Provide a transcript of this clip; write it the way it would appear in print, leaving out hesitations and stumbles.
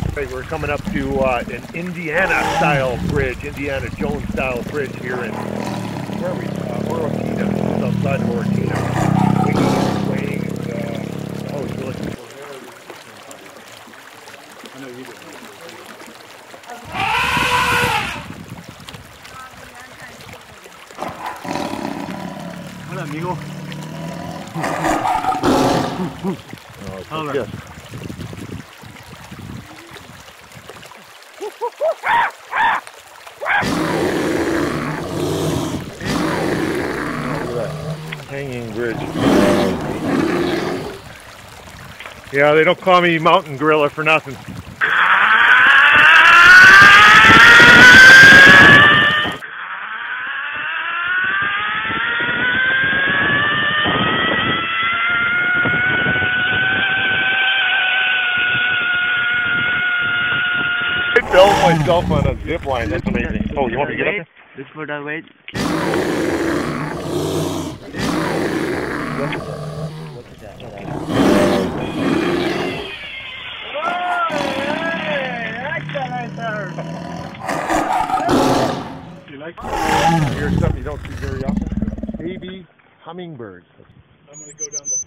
We're coming up to an Indiana-style bridge, Indiana Jones-style bridge here in, where are we? Orotena, just outside of Orotena. Waiting and, oh, you're looking for there. I know you did. Hola, amigo. Hola. Yes. Hanging bridge. Yeah, they don't call me mountain gorilla for nothing. I built myself on a zip line. That's amazing. Oh, you want me to get up there? Look for the weight. What is that? You like it? Here's something you don't see very often. Baby hummingbirds. I'm going to go down the